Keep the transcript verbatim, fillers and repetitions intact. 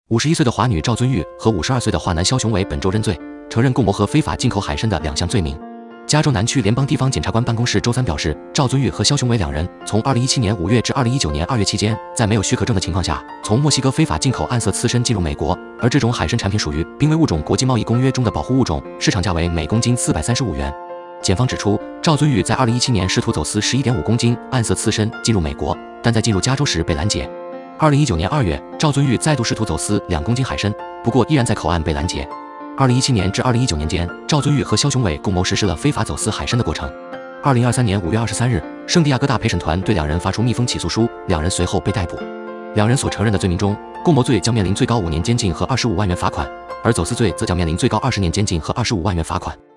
五十一岁的华女赵尊玉和五十二岁的华男肖雄伟本周认罪，承认共谋和非法进口海参的两项罪名。加州南区联邦地方检察官办公室周三表示，赵尊玉和肖雄伟两人从二零一七年五月至二零一九年二月期间，在没有许可证的情况下，从墨西哥非法进口暗色刺参进入美国，而这种海参产品属于濒危物种国际贸易公约中的保护物种，市场价为每公斤四百三十五元。检方指出，赵尊玉在二零一七年试图走私 十一点五公斤暗色刺参进入美国，但在进入加州时被拦截。二零一九年二月，赵尊玉再度试图走私两公斤海参，不过依然在口岸被拦截。二零一七年至二零一九年间，赵尊玉和肖雄伟共谋实施了非法走私海参的过程。二零二三年五月二十三日，圣地亚哥大陪审团对两人发出密封起诉书，两人随后被逮捕。两人所承认的罪名中，共谋罪将面临最高五年监禁和二十五万元罚款，而走私罪则将面临最高二十年监禁和二十五万元罚款。